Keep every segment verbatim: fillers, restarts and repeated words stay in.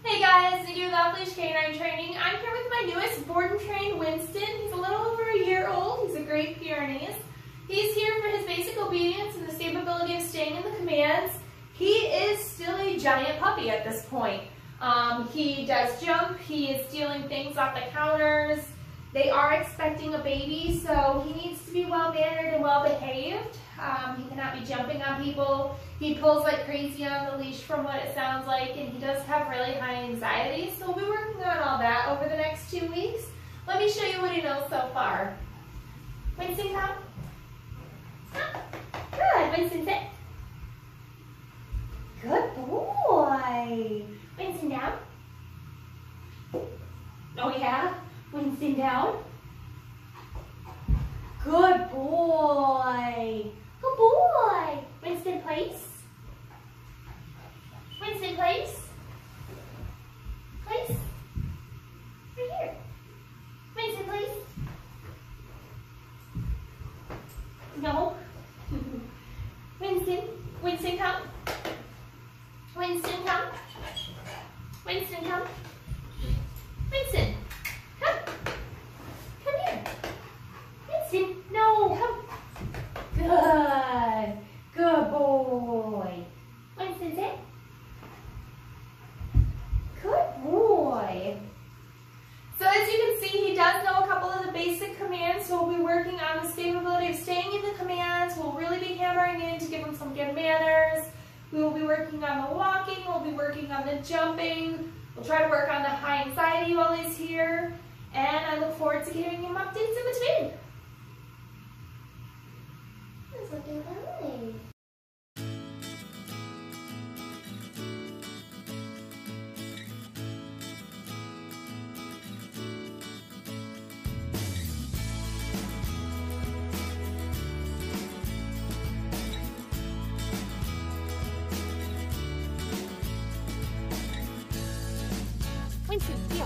Hey guys, we do Off-Leash Canine Training. I'm here with my newest board and trained Winston. He's a little over a year old. He's a Great Pyrenees. He's here for his basic obedience and the stability of staying in the commands. He is still a giant puppy at this point. Um, he does jump, he is stealing things off the counters. They are expecting a baby, so he needs to be well-mannered and well-behaved. Um, he cannot be jumping on people. He pulls like crazy on the leash from what it sounds like, and he does have really high anxiety, so we'll be working on all that over the next two weeks. Let me show you what he knows so far. Winston, come. Stop. Good. Winston, sit. Good boy. Winston, down. Oh yeah? Winston, down. Good boy. Good boy. Winston, place. Winston, place. Place. Right here. Winston, place. No. Winston. Winston, come. Winston, come. Winston, come. Winston, come. Come here. Winston, no, come. Good. Good boy. Winston, sit. Good boy. So as you can see, he does know a couple of the basic commands, so we'll be working on the stability of staying in the commands. We'll really be hammering in to give him some good manners. We will be working on the walking, we'll be working on the jumping. We'll try to work on the high anxiety while he's here, and I look forward to giving him updates in between. He's looking lovely. Winston, heel.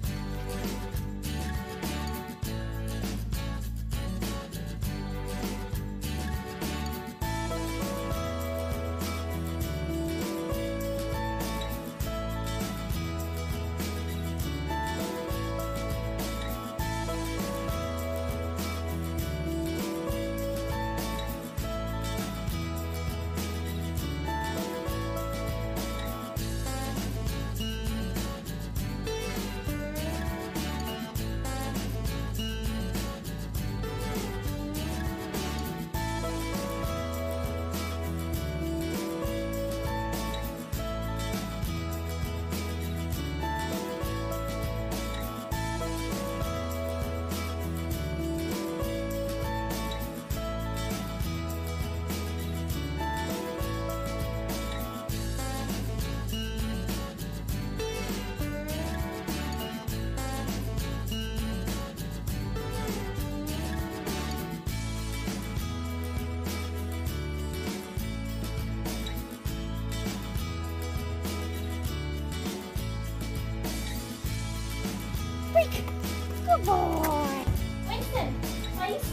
Good boy. Winston, place.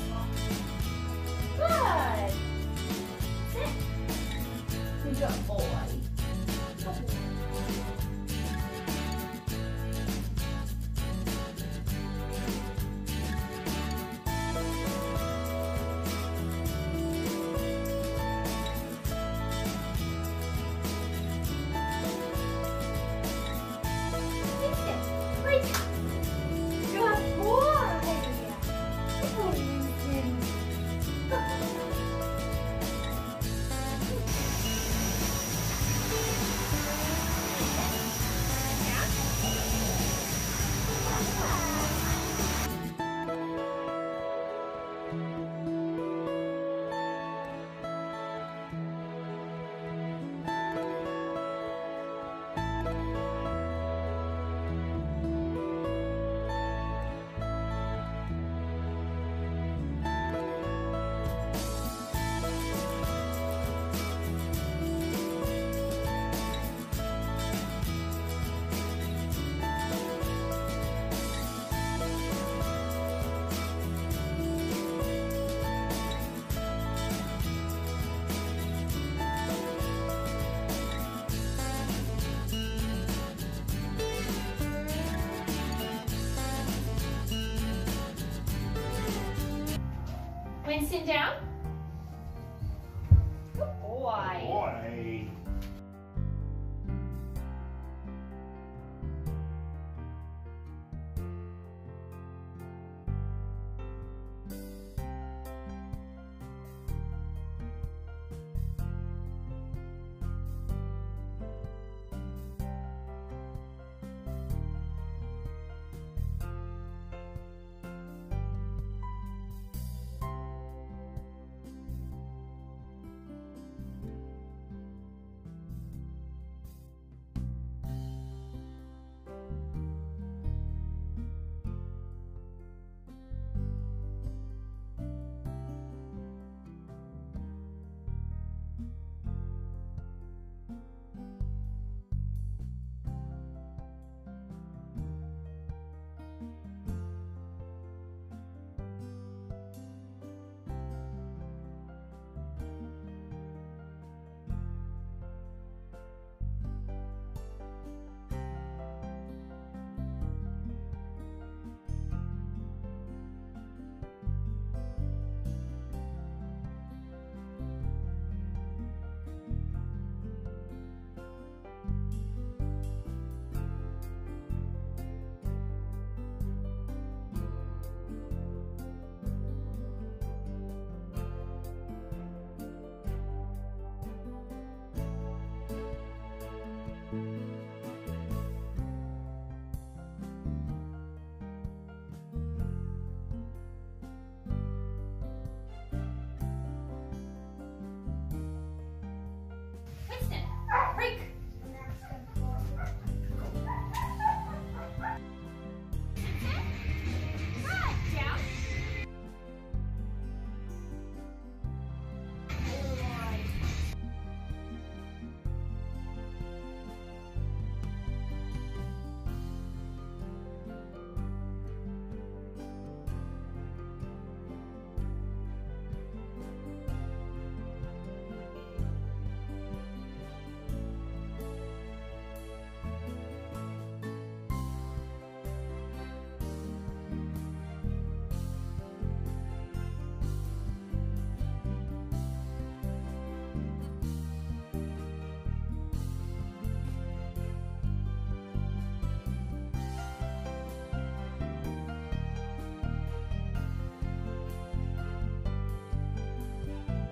Good. Sit. Good job, boy. Good boy. Winston, place. Winston down. Good boy. Boy. Winston, break. Good, down.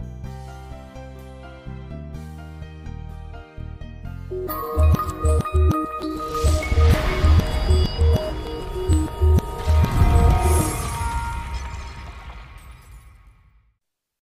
Thank you.